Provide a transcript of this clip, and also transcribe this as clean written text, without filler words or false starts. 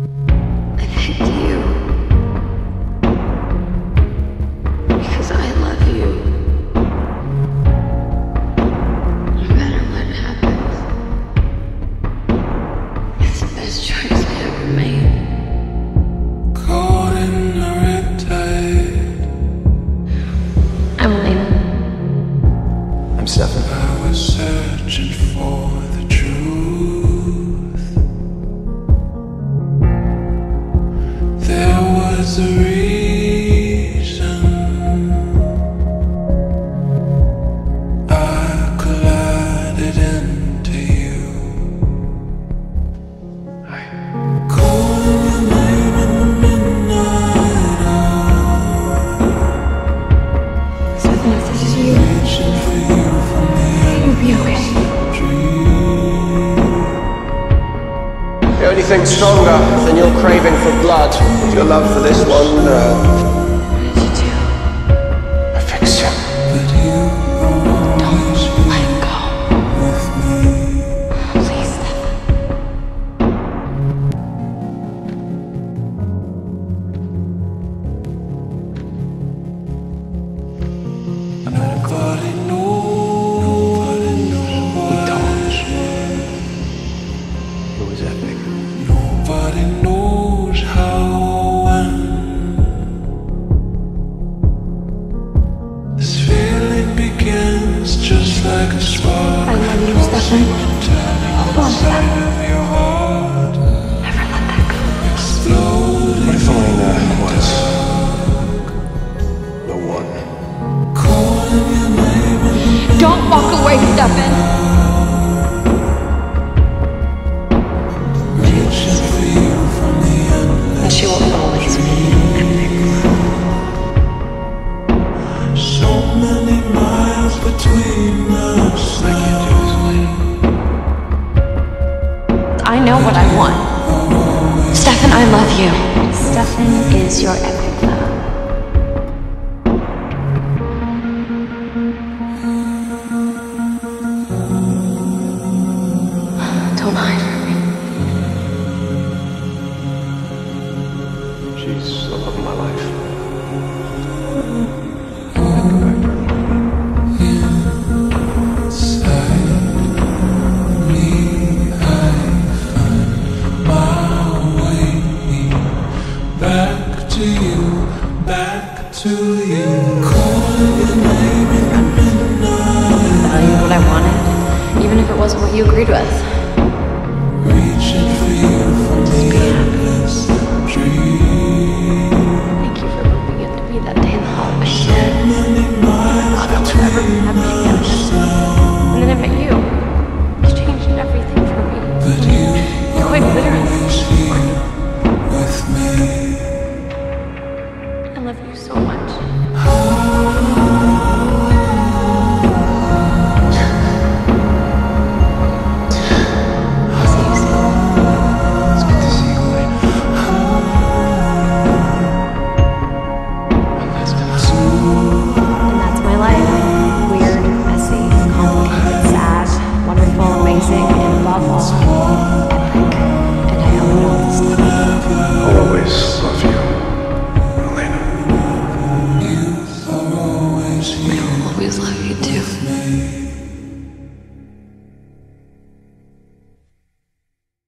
I picked you because I love you. No matter what happens, it's the best choice I ever made. Caught in the red tide. I'm Elena. I'm Stefan. I was searching for the truth. There was a reason I collided into you. Calling your name in the midnight hour. Stefan, if this is you, Reaching for you from the you'll be okay. The only thing stronger than your craving for blood is your love for this one girl. What did you do? I fixed him. But you always Let it go. with me. Please, Stefan. Nobody knows what It was epic. Nobody knows how when this feeling begins just like a spark. I love you, Stefan. Hold on to that. Of your heart Never let that go. exploding. What if Elena was the one? Calling your name in the Don't walk away, Stefan. reaching for you from the endless. And she will always be epic. So many miles between us now. I know what I want. Stefan, I love you. Stefan is your epic love. Don't hide from me. She's the love of my life. Inside me, I find my way back to you, back to you. Calling your name in the midnight. Valued what I wanted, even if it wasn't what you agreed with.